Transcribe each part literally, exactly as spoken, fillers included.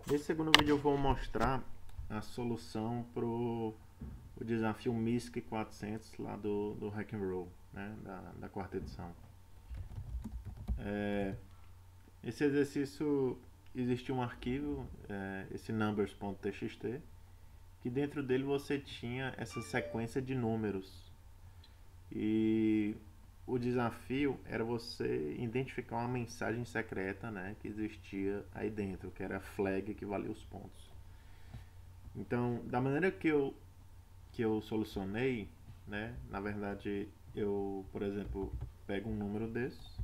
Nesse segundo vídeo eu vou mostrar a solução para o desafio MISC quatrocentos lá do, do Hack and Roll, né, da, da quarta edição. É, esse exercício existia um arquivo, é, esse numbers.txt, que dentro dele você tinha essa sequência de números. E o desafio era você identificar uma mensagem secreta, né, que existia aí dentro, que era a flag que valia os pontos. Então, da maneira que eu, que eu solucionei, né, na verdade, eu, por exemplo, pego um número desse,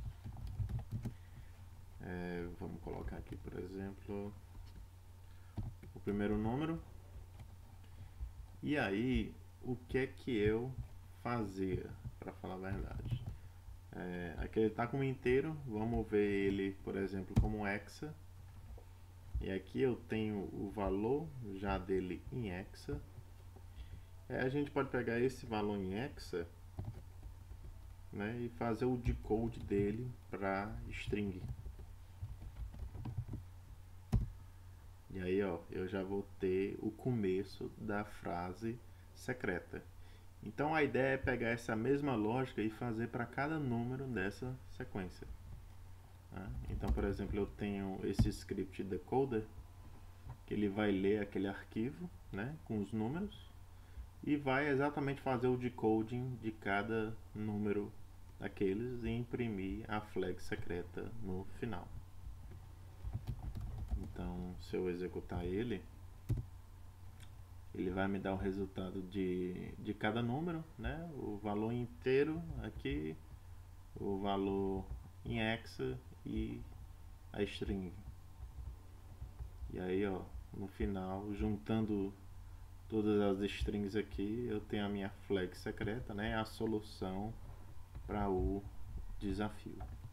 é, vamos colocar aqui, por exemplo, o primeiro número, e aí, o que é que eu fazia, para falar a verdade? É, aqui ele está como inteiro, vamos ver ele, por exemplo, como hexa. E aqui eu tenho o valor já dele em hexa. É, a gente pode pegar esse valor em hexa, né, e fazer o decode dele para string. E aí, ó, eu já vou ter o começo da frase secreta. Então a ideia é pegar essa mesma lógica e fazer para cada número dessa sequência. Tá? Então, por exemplo, eu tenho esse script decoder, que ele vai ler aquele arquivo, né, com os números, e vai exatamente fazer o decoding de cada número daqueles e imprimir a flag secreta no final. Então, se eu executar ele, ele vai me dar o resultado de, de cada número, né? O valor inteiro aqui, o valor em hexa e a string. E aí, ó, no final, juntando todas as strings aqui, eu tenho a minha flag secreta, né? A solução para o desafio.